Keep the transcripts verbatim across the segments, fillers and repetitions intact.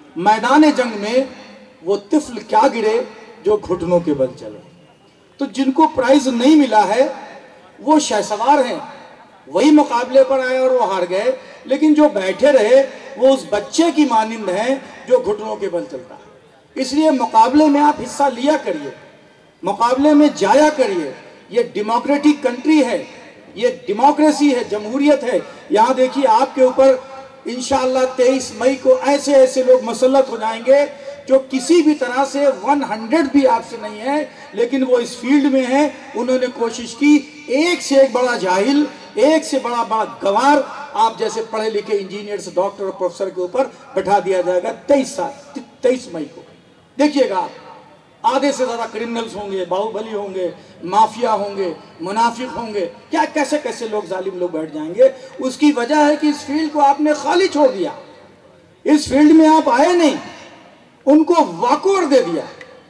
मैदान जंग में वो तिफल क्या गिरे जो घुटनों के बल चले। तो जिनको प्राइज नहीं मिला है वो शहसवार हैं, वही मुकाबले पर आए और वो हार गए, लेकिन जो बैठे रहे वो उस बच्चे की मानिंद हैं जो घुटनों के बल चलता है। इसलिए मुकाबले में आप हिस्सा लिया करिए, मुकाबले में जाया करिए। ये डेमोक्रेटिक कंट्री है, ये डेमोक्रेसी है, जमहूरियत है। यहाँ देखिए आपके ऊपर इंशाअल्लाह तेईस मई को ऐसे ऐसे लोग मुसल्लत हो जाएंगे जो किसी भी तरह से सौ भी आपसे नहीं है, लेकिन वो इस फील्ड में है। उन्होंने कोशिश की, एक से एक बड़ा जाहिल, एक से बड़ा बड़ा गवार आप जैसे पढ़े लिखे इंजीनियर से डॉक्टर और प्रोफेसर के ऊपर बैठा दिया जाएगा तेईस साल तेईस मई को। देखिएगा आप, आधे से ज्यादा क्रिमिनल्स होंगे, बाहुबली होंगे, माफिया होंगे, मुनाफिक होंगे, क्या कैसे कैसे लोग जालिम लोग बैठ जाएंगे। उसकी वजह है कि इस फील्ड को आपने खाली छोड़ दिया, इस फील्ड में आप आए नहीं, उनको वॉकओवर दे दिया।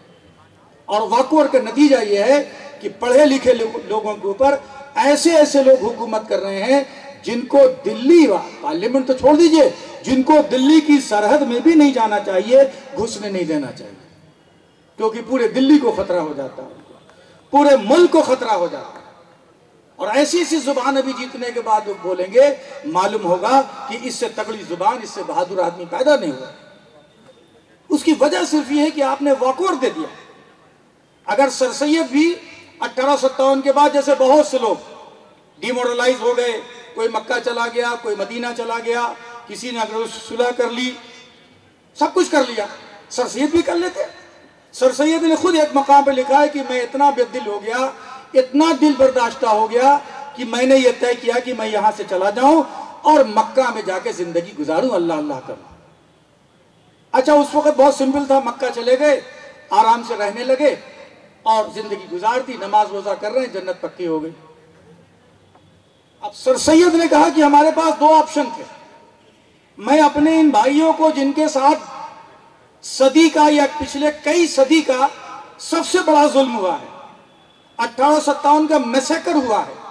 और वॉकओवर का नतीजा यह है कि पढ़े लिखे लोगों के ऊपर ऐसे ऐसे लोग हुकूमत कर रहे हैं जिनको दिल्ली, पार्लियामेंट तो छोड़ दीजिए, जिनको दिल्ली की सरहद में भी नहीं जाना चाहिए, घुसने नहीं देना चाहिए, क्योंकि पूरे दिल्ली को खतरा हो जाता है, पूरे मुल्क को खतरा हो जाता है। और ऐसी ऐसी जुबान अभी जीतने के बाद वो बोलेंगे, मालूम होगा कि इससे तगड़ी जुबान, इससे बहादुर आदमी पैदा नहीं हुआ। उसकी वजह सिर्फ ये है कि आपने वॉकओवर दे दिया। अगर सर सैयद भी अठारह सत्तावन के बाद, जैसे बहुत से लोग डिमोरलाइज हो गए, कोई मक्का चला गया, कोई मदीना चला गया, किसी ने अगर सुलह कर ली, सब कुछ कर लिया, सर सैयद भी कर लेते। सर सैयद ने खुद एक मकाम पे लिखा है कि मैं इतना बेदिल हो गया, इतना दिल बर्दाश्ता हो गया कि मैंने ये तय किया कि मैं यहां से चला जाऊं और मक्का में जाके जिंदगी गुजारूं, अल्लाह अल्लाह करूं। अच्छा, उस वक्त बहुत सिंपल था, मक्का चले गए, आराम से रहने लगे और जिंदगी गुजार दी, नमाज रोजा कर रहे हैं, जन्नत पक्की हो गई। अब सर सैयद ने कहा कि हमारे पास दो ऑप्शन थे। मैं अपने इन भाइयों को, जिनके साथ सदी का या पिछले कई सदी का सबसे बड़ा जुल्म हुआ है, अठारह सत्तावन का मैसेकर हुआ है,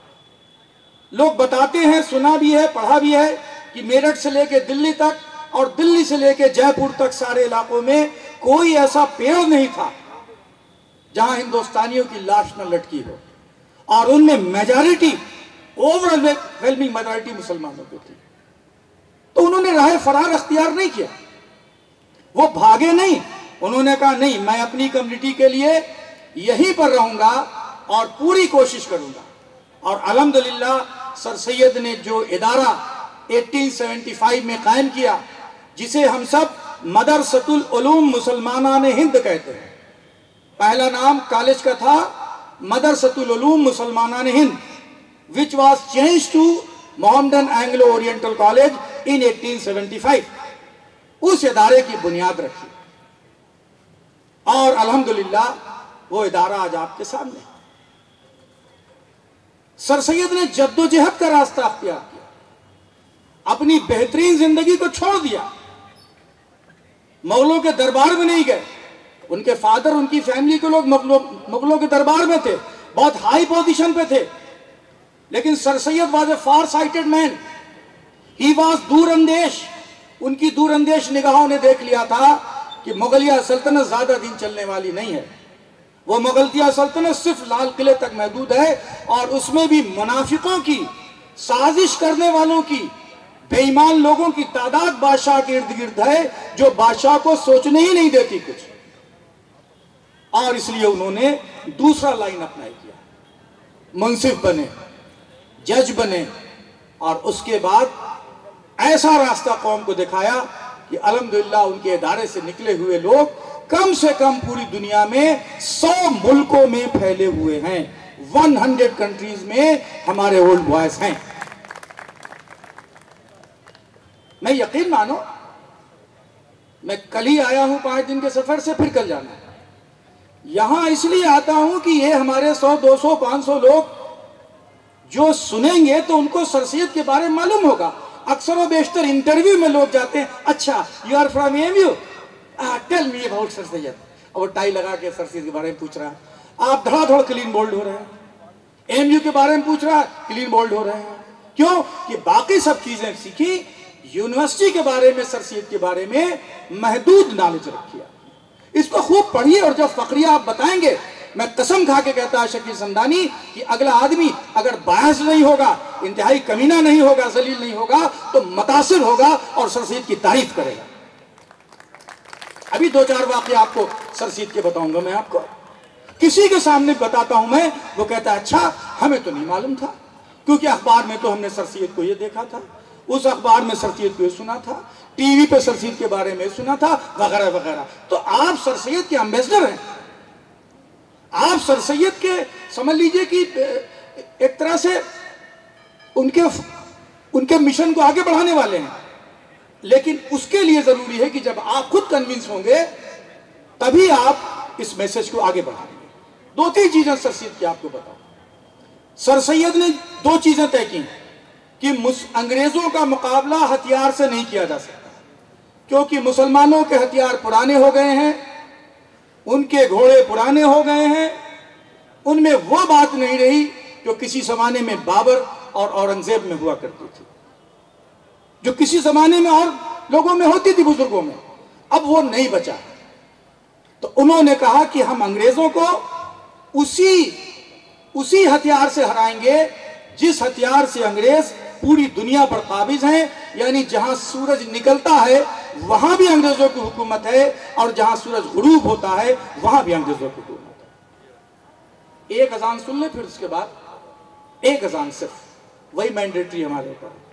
लोग बताते हैं, सुना भी है, पढ़ा भी है कि मेरठ से लेके दिल्ली तक और दिल्ली से लेके जयपुर तक सारे इलाकों में कोई ऐसा पेड़ नहीं था जहां हिंदुस्तानियों की लाश न लटकी हो, और उनमें मेजॉरिटी, ओवरवेलमिंग मेजॉरिटी मुसलमानों की थी। तो उन्होंने राह फरार अख्तियार नहीं किया, वो भागे नहीं, उन्होंने कहा नहीं, मैं अपनी कम्युनिटी के लिए यहीं पर रहूंगा और पूरी कोशिश करूंगा। और अल्हम्दुलिल्लाह सर सैयद ने जो इदारा अठारह सौ पचहत्तर में कायम किया, जिसे हम सब मदरसतुल उलूम मुसलमानान हिंद कहते हैं, पहला नाम कॉलेज का था Madrasatul Uloom Musalmanan Hind, which was changed to Mohammedan Anglo Oriental college in अठारह सौ पचहत्तर। उस इदारे की बुनियाद रखी और अल्हम्दुलिल्लाह वो इदारा आज आपके सामने। सर सैयद ने जद्दोजहद का रास्ता अख्तियार किया, अपनी बेहतरीन जिंदगी को छोड़ दिया, मुगलों के दरबार में नहीं गए। उनके फादर, उनकी फैमिली के लोग मुगलों के दरबार में थे, बहुत हाई पोजीशन पे थे, लेकिन sir Syed was a far sighted man, he was दूरअंदेश। उनकी दूरअंदेश निगाहों ने देख लिया था कि मुगलिया सल्तनत ज्यादा दिन चलने वाली नहीं है। वो मुगलिया सल्तनत सिर्फ लाल किले तक महदूद है, और उसमें भी मुनाफिकों की, साजिश करने वालों की, बेईमान लोगों की तादाद बादशाह के इर्द गिर्द है, जो बादशाह को सोचने ही नहीं देती कुछ। और इसलिए उन्होंने दूसरा लाइन अपनाई किया, मुंसिफ बने, जज बने, और उसके बाद ऐसा रास्ता कौम को दिखाया कि अल्हम्दुलिल्लाह उनके इदारे से निकले हुए लोग कम से कम पूरी दुनिया में सौ मुल्कों में फैले हुए हैं, सौ कंट्रीज में हमारे ओल्ड बॉयज हैं। मैं यकीन मानो, मैं कल ही आया हूं पांच दिन के सफर से, फिर कल जाना है। यहां इसलिए आता हूं कि ये हमारे सौ, दो सौ, पांच सौ लोग जो सुनेंगे तो उनको सर सैयद के बारे में मालूम होगा। अक्सर और बेशतर इंटरव्यू में लोग जाते हैं, अच्छा you are from MU, tell me about sir Syed, और टाई लगा के सर सैयद के बारे में पूछ रहा है। आप धड़ाधड़ क्लीन बोल्ड हो रहे हैं, एमयू के बारे में पूछ रहा है, क्लीन बोल्ड हो रहे हैं। क्यों? कि बाकी सब चीजें सीखी, यूनिवर्सिटी के बारे में, सर सैयद के बारे में महदूद नॉलेज रखिए, इसको खूब पढ़िए। और जब फकरिया आप बताएंगे, मैं कसम खा के कहता है शकील समदानी कि अगला आदमी अगर बायस नहीं होगा, इंतहाई कमीना नहीं होगा, जलील नहीं होगा, तो मुतासिर होगा और सर सैयद की तारीफ करेगा। अभी दो चार वाक़या आपको सर सैयद के बताऊंगा। मैं आपको किसी के सामने बताता हूं मैं, वो कहता है अच्छा हमें तो नहीं मालूम था, क्योंकि अखबार में तो हमने सर सैयद को ये देखा था, उस अखबार में सर सैयद को ये सुना था, टीवी पे सर सैयद के बारे में सुना था, वगैरह वगैरह। तो आप सर सैयद के एम्बेसडर हैं, आप सर सैयद के समझ लीजिए कि एक तरह से उनके उनके मिशन को आगे बढ़ाने वाले हैं। लेकिन उसके लिए जरूरी है कि जब आप खुद कन्विंस होंगे तभी आप इस मैसेज को आगे बढ़ाएंगे। दो तीन चीजें सर सैयद की आपको बताओ। सर सैयद ने दो चीजें तय की कि अंग्रेजों का मुकाबला हथियार से नहीं किया जा सकता, क्योंकि मुसलमानों के हथियार पुराने हो गए हैं, उनके घोड़े पुराने हो गए हैं, उनमें वो बात नहीं रही जो किसी जमाने में बाबर और औरंगजेब में हुआ करती थी, जो किसी जमाने में और लोगों में होती थी, बुजुर्गों में। अब वो नहीं बचा। तो उन्होंने कहा कि हम अंग्रेजों को उसी उसी हथियार से हराएंगे जिस हथियार से अंग्रेज पूरी दुनिया पर काबिज हैं, यानी जहां सूरज निकलता है वहां भी अंग्रेजों की हुकूमत है, और जहां सूरज गुरूब होता है वहां भी अंग्रेजों की हुकूमत है। एक अजान सुन ले, फिर उसके बाद एक अजान सिर्फ, वही मैंडेटरी हमारे ऊपर।